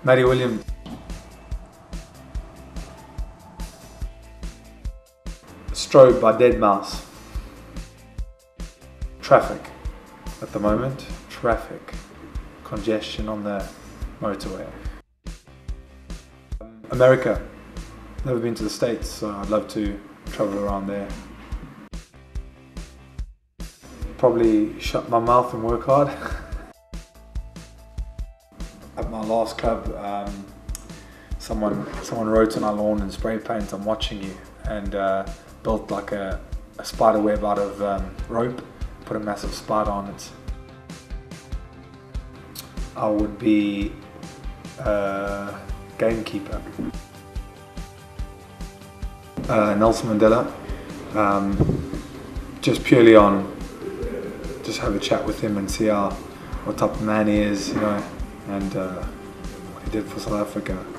Matty Williams. Strobe by Dead Mouse. Traffic at the moment. Traffic. Congestion on the motorway. America. Never been to the States, so I'd love to travel around there. Probably shut my mouth and work hard. At my last club, someone wrote on our lawn in spray paint, "I'm watching you," and built like a spider web out of rope, put a massive spider on it. I would be a gamekeeper. Nelson Mandela, just purely on, just have a chat with him and see what type of man he is, you know, and what he did for South Africa.